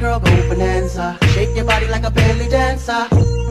girl, go bonanza. Shake your body like a belly dancer.